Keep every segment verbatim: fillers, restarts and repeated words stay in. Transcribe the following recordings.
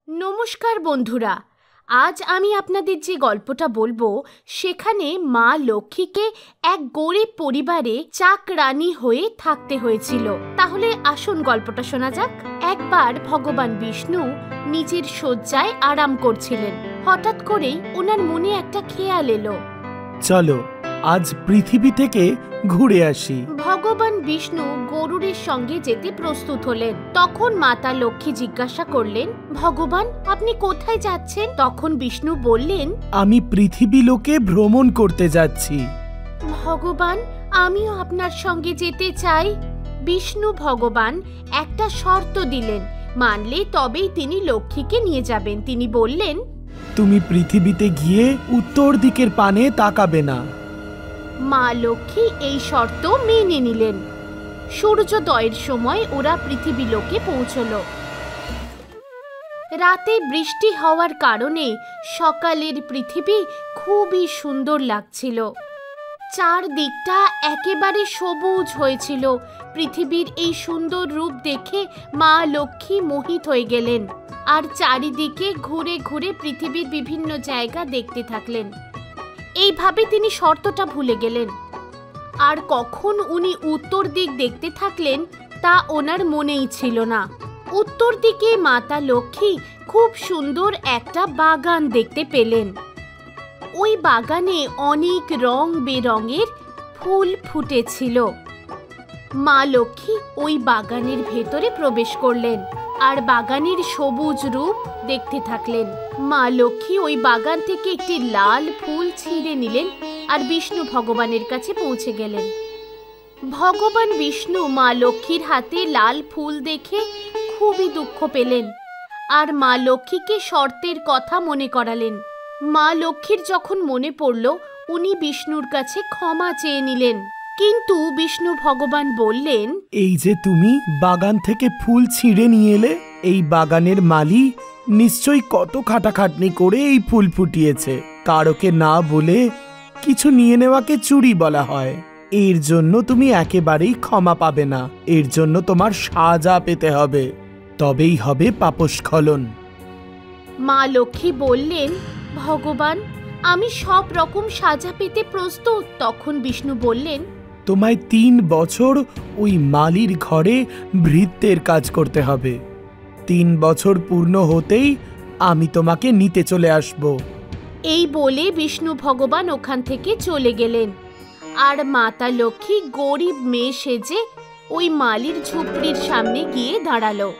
নমস্কার বন্ধুরা, আজ আমি আপনাদের যে গল্পটা বলবো সেখানে মা লক্ষ্মীকে এক গরিব পরিবারে চাকরানী হয়ে থাকতে হয়েছিল। তাহলে আসুন গল্পটা শোনা যাক। একবার ভগবান বিষ্ণু নিজের শয্যায় আরাম করছিলেন। হঠাৎ করেই ওনার মনে একটা খেয়াল এলো, চলো আজ পৃথিবী থেকে ঘুরে আসি। ভগবান বিষ্ণু গরুড়ের সঙ্গে যেতে প্রস্তুত হলেন। তখন মাতা লক্ষ্মী জিজ্ঞাসা করলেন, ভগবান আপনি কোথায় যাচ্ছেন? তখন বিষ্ণু বললেন, আমি পৃথিবী লোকে ভ্রমণ করতে যাচ্ছি। ভগবান আমিও আপনার সঙ্গে যেতে চাই। বিষ্ণু ভগবান একটা শর্ত দিলেন, মানলে তবেই তিনি লক্ষ্মীকে নিয়ে যাবেন। তিনি বললেন, তুমি পৃথিবীতে গিয়ে উত্তর দিকের পানে তাকাবে না। মা লক্ষ্মী এই শর্ত মেনে নিলেন। সূর্যোদয়ের সময় ওরা পৃথিবী লোকে পৌঁছল। রাতে বৃষ্টি হওয়ার কারণে সকালের পৃথিবী খুবই সুন্দর লাগছিল। চারদিকটা একেবারে সবুজ হয়েছিল। পৃথিবীর এই সুন্দর রূপ দেখে মা লক্ষ্মী মোহিত হয়ে গেলেন আর চারিদিকে ঘুরে ঘুরে পৃথিবীর বিভিন্ন জায়গা দেখতে থাকলেন। এইভাবে তিনি শর্তটা ভুলে গেলেন। আর কখন উনি উত্তর দিক দেখতে থাকলেন তা ওনার মনেই ছিল না। উত্তর দিকে মাতা লক্ষ্মী খুব সুন্দর একটা বাগান দেখতে পেলেন। ওই বাগানে অনেক রং বেরঙের ফুল ফুটেছিল। মা লক্ষ্মী ওই বাগানের ভেতরে প্রবেশ করলেন আর বাগানের সবুজ রূপ দেখতে থাকলেন। মা লক্ষ্মী ওই বাগান থেকে একটি লাল ফুল ছিঁড়ে নিলেন আর বিষ্ণু ভগবানের কাছে পৌঁছে গেলেন। ভগবান বিষ্ণু মা লক্ষ্মীর হাতে লাল ফুল দেখে খুবই দুঃখ পেলেন আর মা লক্ষ্মীকে শর্তের কথা মনে করালেন। মা লক্ষ্মীর যখন মনে পড়ল, উনি বিষ্ণুর কাছে ক্ষমা চেয়ে নিলেন। কিন্তু বিষ্ণু ভগবান বললেন, এই যে তুমি বাগান থেকে ফুল ছিঁড়ে নিয়ে এলে, এই বাগানের মালি নিশ্চয়ই কত খাটাখাটনি করে এই ফুল ফুটিয়েছে। কারোকে না বলে কিছু নিয়ে নেওয়াকে চুরি বলা হয়। এর জন্য তুমি একেবারেই ক্ষমা পাবে না। এর জন্য তোমার সাজা পেতে হবে, তবেই হবে পাপস্খলন। মা লক্ষ্মী বললেন, ভগবান আমি সব রকম সাজা পেতে প্রস্তুত। তখন বিষ্ণু বললেন, তোমায় তিন বছর ওই মালির ঘরে ভৃত্যের কাজ করতে হবে। তিন বছর পূর্ণ হতেই আমি তোমাকে নিতে চলে আসব। এই বলে বিষ্ণু ভগবান ওখান থেকে চলে গেলেন। আর মাতা লক্ষ্মী গরিব মেয়ে সেজে ওই মালির ঝুপড়ির সামনে গিয়ে দাঁড়ালো।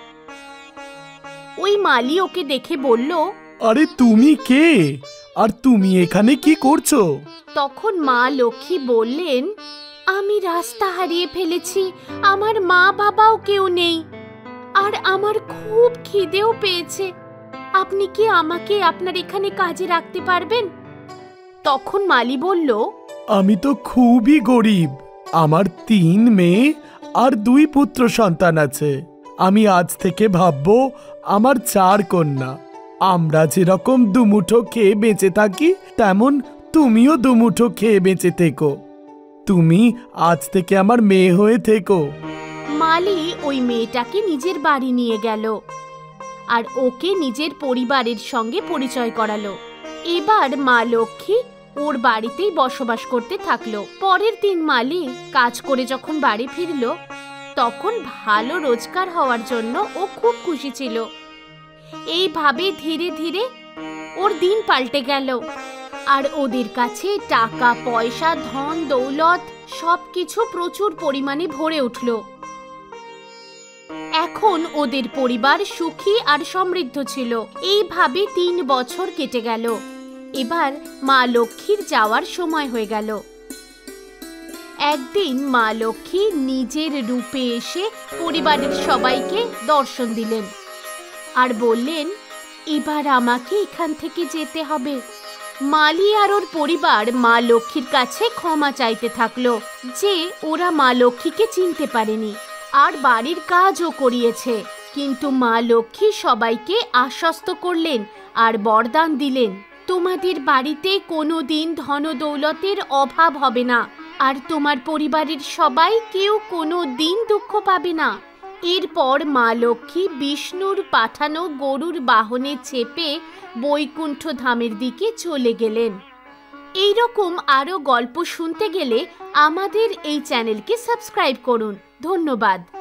ওই মালি ওকে দেখে বলল, আরে তুমি কে, আর তুমি এখানে কি করছো? তখন মা লক্ষ্মী বললেন, আমি রাস্তা হারিয়ে ফেলেছি, আমার মা বাবাও কেউ নেই, আর আমার খুব খিদেও পেয়েছে। আপনি কি আমাকে আপনার এখানে কাজে রাখতে পারবেন? তখন মালি বলল, আমি তো খুবই গরিব। আমার তিন মেয়ে আর দুই পুত্র সন্তান আছে। আমি আজ থেকে ভাববো আমার চার কন্যা। আমরা যেরকম দুমুঠো খেয়ে বেঁচে থাকি, তেমন তুমিও দুমুঠো খেয়ে বেঁচে থেকো। তুমি আজ থেকে আমার মেয়ে হয়ে থেকো। মালি ওই মেয়েটাকে নিজের বাড়ি নিয়ে গেল আর ওকে নিজের পরিবারের সঙ্গে পরিচয় করালো। এবার মা লক্ষ্মী ওর বাড়িতেই বসবাস করতে থাকলো। পরের দিন মালি কাজ করে যখন বাড়ি ফিরল, তখন ভালো রোজগার হওয়ার জন্য ও খুব খুশি ছিল। এইভাবে ধীরে ধীরে ওর দিন পাল্টে গেল আর ওদের কাছে টাকা পয়সা ধন দৌলত সবকিছু প্রচুর পরিমাণে ভরে উঠল। এখন ওদের পরিবার সুখী আর সমৃদ্ধ ছিল। এইভাবে তিন বছর কেটে গেল। এবার মা লক্ষ্মীর যাওয়ার সময় হয়ে গেল। একদিন মা লক্ষ্মী নিজের রূপে এসে পরিবারের সবাইকে দর্শন দিলেন আর বললেন, এবার আমাকে এখান থেকে যেতে হবে। মালি আর ওর পরিবার মা লক্ষ্মীর কাছে ক্ষমা চাইতে থাকলো যে ওরা মা লক্ষ্মীকে চিনতে পারেনি আর বাড়ির কাজও করিয়েছে। কিন্তু মা লক্ষ্মী সবাইকে আশ্বস্ত করলেন আর বরদান দিলেন, তোমাদের বাড়িতে কোনো দিন ধন দৌলতের অভাব হবে না আর তোমার পরিবারের সবাই কেউ কোনো দিন দুঃখ পাবে না। এরপর মা লক্ষ্মী বিষ্ণুর পাঠানো গরুর বাহনে চেপে বৈকুণ্ঠ ধামের দিকে চলে গেলেন। এই রকম আরও গল্প শুনতে গেলে আমাদের এই চ্যানেলকে সাবস্ক্রাইব করুন। ধন্যবাদ।